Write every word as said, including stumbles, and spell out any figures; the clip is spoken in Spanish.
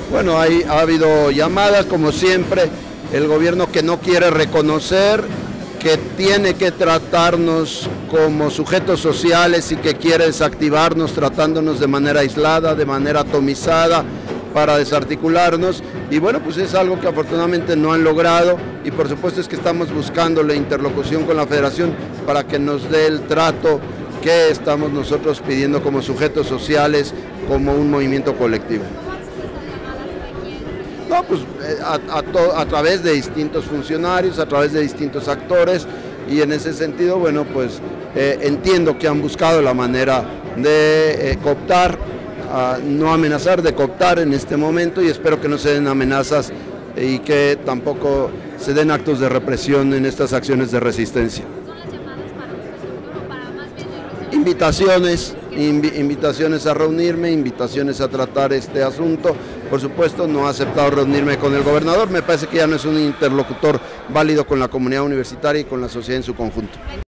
Bueno, hay, ha habido llamadas, como siempre, el gobierno que no quiere reconocer, que tiene que tratarnos como sujetos sociales y que quiere desactivarnos tratándonos de manera aislada, de manera atomizada, para desarticularnos, y bueno, pues es algo que afortunadamente no han logrado, y por supuesto es que estamos buscando la interlocución con la Federación para que nos dé el trato que estamos nosotros pidiendo como sujetos sociales, como un movimiento colectivo. No, pues a, a, to, a través de distintos funcionarios, a través de distintos actores, y en ese sentido, bueno, pues eh, entiendo que han buscado la manera de eh, cooptar, a no amenazar, de cooptar en este momento, y espero que no se den amenazas y que tampoco se den actos de represión en estas acciones de resistencia. ¿Son las llamadas para usted o para más bien el Invitaciones, invi invitaciones a reunirme, invitaciones a tratar este asunto. Por supuesto, no he aceptado reunirme con el gobernador, me parece que ya no es un interlocutor válido con la comunidad universitaria y con la sociedad en su conjunto.